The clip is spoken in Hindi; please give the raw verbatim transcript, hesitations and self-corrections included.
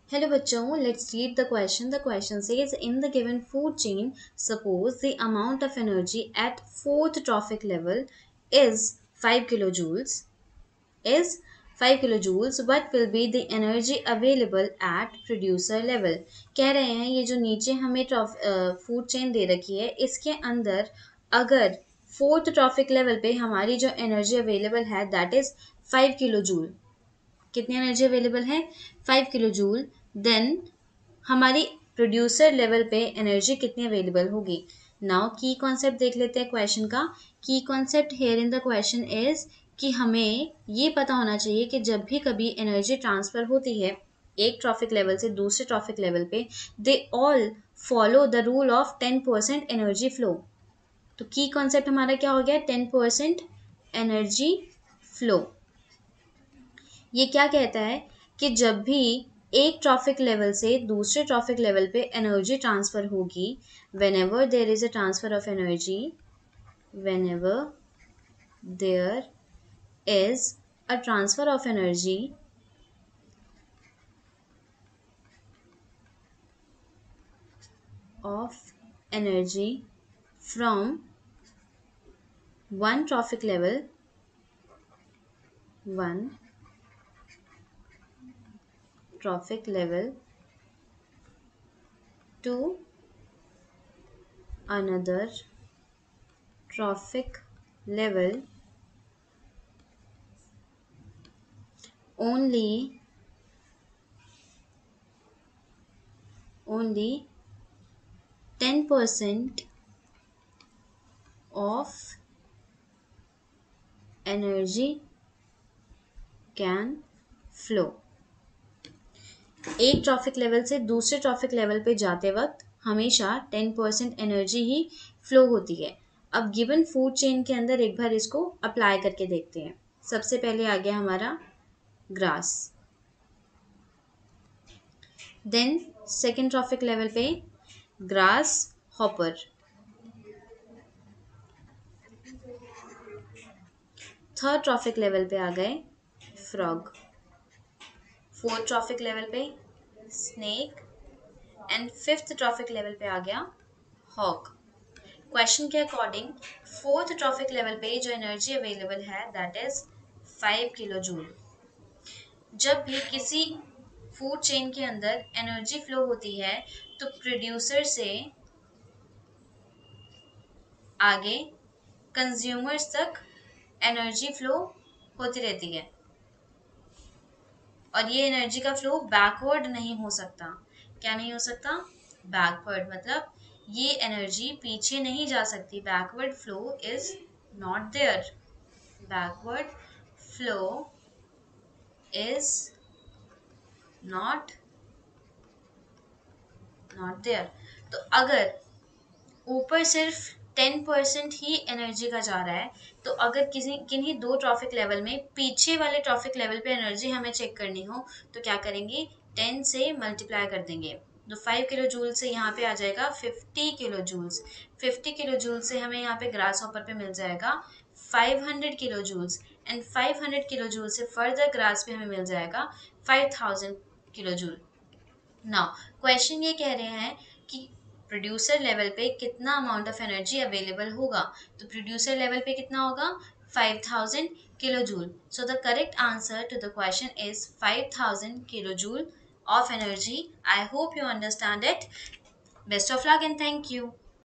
Hello बच्चों, let's read the question. The question says, in the given food chain, suppose the amount of energy at fourth trophic level is five kilojoules. Is five kilojoules. What will be the energy available at producer level? कह रहे हैं ये जो नीचे हमें फूड चेन दे रखी है इसके अंदर अगर फोर्थ ट्रॉफिक लेवल पे हमारी जो एनर्जी अवेलेबल है that is five kilo joule. कितनी एनर्जी अवेलेबल है? Five kilo joule. देन हमारी प्रोड्यूसर लेवल पे एनर्जी कितनी अवेलेबल होगी? नाउ की कॉन्सेप्ट देख लेते हैं क्वेश्चन का. Key concept here in the question is कि हमें ये पता होना चाहिए कि जब भी कभी एनर्जी ट्रांसफ़र होती है एक ट्रॉफिक लेवल से दूसरे ट्रॉफिक लेवल पे, they all follow the rule of ten percent energy flow. तो की कॉन्सेप्ट हमारा क्या हो गया? Ten percent energy flow. ये क्या कहता है कि जब भी एक ट्रॉफिक लेवल से दूसरे ट्रॉफिक लेवल पे एनर्जी ट्रांसफ़र होगी, whenever there is a transfer of energy, whenever there is a transfer of energy of energy from one trophic level one trophic level to another trophic level, only only ten percent of energy can flow. एक ट्रॉफिक लेवल से दूसरे ट्रॉफिक लेवल पे जाते वक्त हमेशा टेन परसेंट एनर्जी ही फ्लो होती है. अब गिवन फूड चेन के अंदर एक बार इसको अप्लाई करके देखते हैं. सबसे पहले आ गया हमारा grass, then second trophic level पे grasshopper, third trophic level पे आ गए फ्रॉग, फोर्थ ट्रॉफिक लेवल पे snake and fifth trophic level पे आ गया हॉक. क्वेश्चन के अकॉर्डिंग फोर्थ ट्रॉफिक लेवल पे जो एनर्जी अवेलेबल है that is five kilo joule. जब भी किसी फूड चेन के अंदर एनर्जी फ्लो होती है तो प्रोड्यूसर से आगे कंज्यूमर्स तक एनर्जी फ्लो होती रहती है और ये एनर्जी का फ्लो बैकवर्ड नहीं हो सकता. क्या नहीं हो सकता? बैकवर्ड. मतलब ये एनर्जी पीछे नहीं जा सकती. Backward flow is not there. Backward flow is not not there. तो अगर ऊपर सिर्फ टेन परसेंट ही एनर्जी का जा रहा है तो अगर किसी किन्हीं दो ट्रॉफिक लेवल में पीछे वाले ट्रॉफिक लेवल पे एनर्जी हमें चेक करनी हो तो क्या करेंगे? टेन से मल्टीप्लाई कर देंगे. तो फाइव किलो जूल से यहाँ पे आ जाएगा fifty kilo joules. Fifty kilo joule से हमें यहाँ पे ग्रास हॉपर पे मिल जाएगा five hundred kilo joules and five hundred kilo joule से फर्दर ग्रास पे हमें मिल जाएगा five thousand kilo joule. Now question ये कह रहे हैं कि प्रोड्यूसर लेवल पे कितना अमाउंट ऑफ एनर्जी अवेलेबल होगा. तो प्रोड्यूसर लेवल पे कितना होगा? Five thousand kilo joule. So the correct answer to the question is five thousand kilo joule of energy. I hope you understand it. Best of luck and thank you.